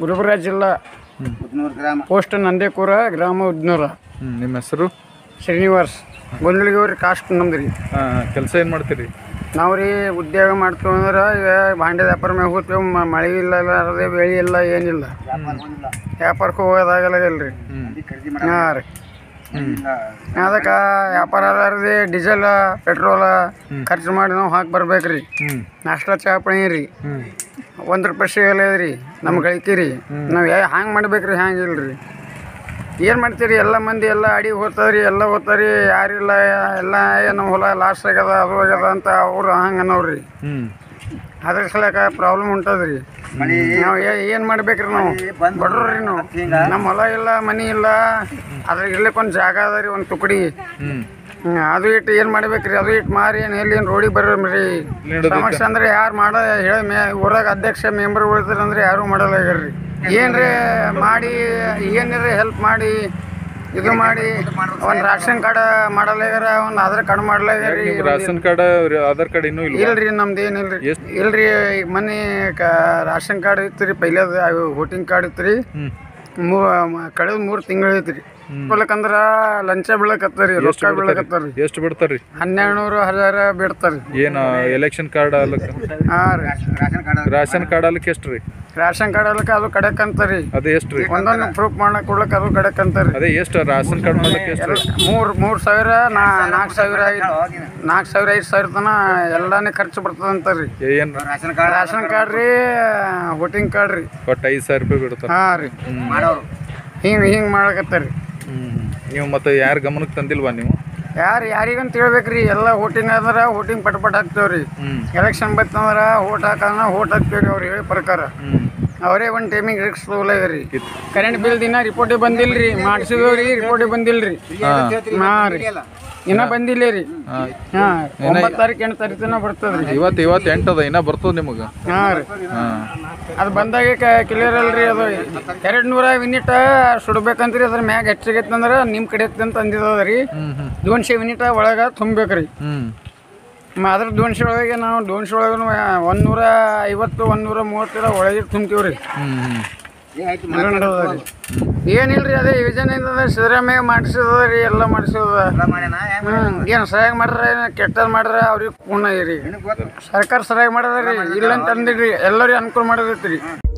ಗುಲ್ಬರ್ಗ ಜಿಲ್ಲಾ ಪೋಸ್ಟ್ ನಂದೇಕೂರ ಗ್ರಾಮ ಉದ್ನೂರ. ನಿಮ್ಮ ಹೆಸರು? ಶ್ರೀನಿವಾಸ್ ಗೊಂದಲಿಗವ್ರಿ ಕಾಸ್ಟ್ ನಮ್ದು ರೀ. ಕೆಲಸ ಏನು ಮಾಡ್ತೀರಿ? ನಾವು ರೀ ಉದ್ಯೋಗ ಮಾಡ್ತೀವಿ ಅಂದ್ರೆ ಈಗ ಭಾಂಡೆ ವ್ಯಾಪಾರ ಮ್ಯಾಗ ಹೋಗ್ತೀವಿ. ಮಳೆ ಇಲ್ಲ ಅದೇ ಬೆಳೆ ಇಲ್ಲ ಏನಿಲ್ಲ, ವ್ಯಾಪಾರಕ್ಕೆ ಹೋಗೋದಾಗಲ್ಲ ರೀ. ಹಾಂ ರೀ, ಅದಕ್ಕೆ ವ್ಯಾಪಾರ ಅದಾರದಿ ಡೀಸೆಲ್ ಪೆಟ್ರೋಲ ಖರ್ಚು ಮಾಡಿ ನಾವು ಹಾಕಿ ಬರ್ಬೇಕು ರೀ. ನಾಷ್ಟ ಚಾ ಪಣಿ ರೀ, 1 ರೂಪಾಯಿ ಸಿಗಲ್ಲ ರೀ ನಮ್ಮ ಗಳಿಕೆ ರೀ. ನಾವು ಹ್ಯಾಂಗೆ ಮಾಡ್ಬೇಕ್ರಿ? ಹ್ಯಾಂಗಿಲ್ಲ ರೀ. ಏನು ಮಾಡ್ತೀರಿ? ಎಲ್ಲ ಮಂದಿ ಎಲ್ಲ ಅಡಿಗೆ ಹೋಗ್ತಾವ್ರಿ, ಎಲ್ಲ ಹೋಗ್ತಾವ್ರಿ. ಯಾರಿಲ್ಲ, ಎಲ್ಲ ನಮ್ಮ ಹೊಲ ಲಾಸ್ ಆಗ್ಯದ ಅದು ಆಗ್ಯದ ಅಂತ ಅವ್ರು ಹಂಗೆ ಅನ್ನೋರಿ. ಅದ್ರ ಸಲಕ ಪ್ರಾಬ್ಲಮ್ ಉಂಟದ್ರಿ. ನಾವು ಏನು ಮಾಡ್ಬೇಕ್ರಿ? ನಾವು ಬಡ್ರಿ, ನಾವು ನಮ್ಮ ಹೊಲ ಇಲ್ಲ, ಮನೆ ಇಲ್ಲ, ಅದ್ರಾಗ ಇರ್ಲಿಕ್ಕೆ ಒಂದು ಜಾಗ ಅದ ರೀ, ಒಂದು ತುಕಡಿ. ಅದು ಇಟ್ಟು ಏನು ಮಾಡ್ಬೇಕ್ರಿ? ಅದು ಇಟ್ಟು ಮಾರಿ ಎಲ್ಲಿ ರೋಡಿಗೆ ಬರ್ರಿ. ಸಮಸ್ಯೆ ಅಂದ್ರೆ ಯಾರು ಹೇಳಿ ಊರಾಗ ಅಧ್ಯಕ್ಷ ಮೆಂಬರ್ ಉಳಿದ್ರಂದ್ರೆ ಯಾರು ಮಾಡಲ್ಲ ಆಗ್ಯಾರ್ರಿ. ಏನ್ರಿ ಮಾಡಿ ಏನ್ರಿ ಹೆಲ್ಪ್ ಮಾಡಿ ಇದು ಮಾಡಿ ಒಂದು ರೇಷನ್ ಕಾರ್ಡ್ ಮಾಡಲಾಗ್ಯಾರ, ಒಂದು ಆಧಾರ್ ಕಾರ್ಡ್ ಮಾಡ್ಲಾಗ್ಯಾರಿ. ರೇಷನ್ ಕಾರ್ಡ್ ಆಧಾರ್ ಕಾರ್ಡ್ ಇನ್ನೂ ಇಲ್ಲ? ಇಲ್ರಿ, ನಮ್ದು ಏನಿಲ್ರಿ. ಇಲ್ರಿ, ಈಗ ಮೊನ್ನೆ ರೇಷನ್ ಕಾರ್ಡ್ ಇತ್ತು ರೀ, ಪೈಲದ ವೋಟಿಂಗ್ ಕಾರ್ಡ್ ಇತ್ತು ರೀ. ಕಳೆದ 3 ತಿಂಗಳು ಐತ್ರಿ. ಕೊಡ್ಲಕ್ಕಂದ್ರ ಲಂಚ ಬೀಳಕತ್ತಾರಿ, ರೊಕ್ಕ ಬೀಳಕತ್ತಾರಿ. ಎಷ್ಟು ಬಿಡ್ತಾರ್ರಿ? 1200 1000 ಬಿಡ್ತಾರಿ. ಏನು ಎಲೆಕ್ಷನ್ ಕಾರ್ಡ್ ಅಲ್ಲಕ್ಕ? ಹಾಂ ರೀ, ರೇಷನ್ ಕಾರ್ಡ್ ಅಲ್ಲಕ್ಕೆ ಎಷ್ಟು ರೀ? ರೇಷನ್ ಕಾರ್ಡ್ ಅಲ್ಲಕ್ಕೆ ಅದು ಕಡಕ್ ಅಂತಾರಿ. ಅದು ಎಷ್ಟು ರೀ? ಒಂದೊಂದು ಪ್ರೂಫ್ ಮಾಡಕ್ ಕೊಡ್ಲಕ್ಕ ಅದು ಕಡಕ್ ಅಂತಾರಿ. ಅದೇ ಎಷ್ಟು ರೇಷನ್ ಕಾರ್ಡ್ ಮಾಡ್ಲಿಕ್ಕೆ ಎಷ್ಟು? 3,000 4,000 4,000 5,000 ತನ ಎಲ್ಲಾನೇ ಖರ್ಚು ಬರ್ತದಂತಾರಿ. ಏನು ರೇಷನ್ ಕಾರ್ಡ್ ರೀ, ವೋಟಿಂಗ್ ಕಾರ್ಡ್ ರೀ. ಒಟ್ಟು 5,000 ರೂಪಾಯಿ ಬಿಡ್ತಾರೆ. ಹಾಂ ರೀ, ಹಿಂಗೆ ಮಾಡಕತ್ತಾರಿ. ನೀವು ಮತ್ತೆ ಯಾರು ಗಮನಕ್ಕೆ ತಂದಿಲ್ವಾ ನೀವು? ಯಾರಿಗಂತ ಹೇಳ್ಬೇಕ್ರಿ? ಎಲ್ಲ ವೋಟಿಂಗ್ ಅಂದ್ರೆ ವೋಟಿಂಗ್ ಪಟ್ ಹಾಕ್ತೇವ್ರಿ. Election ಬರ್ತಂದ್ರೆ vote ಹಾಕ್ತೇವ್ರಿ. ಅವ್ರು ಹೇಳಿ ಪ್ರಕಾರ ಅವರೇ ಒಂದು ಟೈಮಿಂಗ್ ರಿಕ್ಸ್ ತಗೊಳ್ಳೇರಿ. ಕರೆಂಟ್ ಬಿಲ್ ದಿನ ರಿಪೋರ್ಟಿಗೆ ಬಂದಿಲ್ರಿ, ಮಾಡಿಸಿದವ್ರಿ, ರಿಪೋರ್ಟಿಗೆ ಬಂದಿಲ್ರಿ. ಹಾಂ ರೀ, ಇನ್ನೂ ಬಂದಿಲ್ಲ ರೀ. ಹಾಂ, 9 ತಾರೀಕು 8 ತಾರೀಕು ತನಕ ಬರ್ತದ್ರಿ. ಇವತ್ತು 8 ಅದ, ಇನ್ನೂ ಬರ್ತದೆ ನಿಮಗೆ? ಹಾಂ ರೀ, ಅದು ಬಂದಾಗ ಕ್ಲಿಯರ್ ಅಲ್ರಿ. ಅದು 200 ಯೂನಿಟ್ ಸುಡ್ಬೇಕಂತ್ರಿ. ಅದ್ರ ಮ್ಯಾಗ ಹೆಚ್ಚಾಗೈತೆ ಅಂದ್ರೆ ನಿಮ್ಮ ಕಡೆ ಅಂತ ಅಂದಿದ್ದದ ರೀ. 200 ಯೂನಿಟ್ ಒಳಗೆ ತುಂಬ್ಬೇಕ್ರಿ. ಅದ್ರ 200 ಒಳಗೆ ನಾವು 200 ಒಳಗೆ 150 130 ಒಳಗೆ ತುಂಬ್ತೀವಿ ರೀ. ಏನಿಲ್ರಿ, ಅದೇ ಯೋಜನೆಯಿಂದ ಸಿದ್ದರಾಮಯ್ಯ ಮಾಡಿಸಿದ ರೀ, ಎಲ್ಲ ಮಾಡಿಸಿದ. ಏನು ಸರಿಯಾಗಿ ಮಾಡ್ರೆ ಕೆಟ್ಟದ್ ಮಾಡ್ರೆ ಅವ್ರಿಗೆ ಕೂಣ ರೀ. ಸರ್ಕಾರ ಸರಿಯಾಗಿ ಮಾಡದ ರೀ, ಇಲ್ಲ ಅಂತ ಅಂದಿಡ್ರಿ, ಎಲ್ಲರಿಗೂ ಅನುಕೂಲ ಮಾಡೋದೈತಿ ರೀ.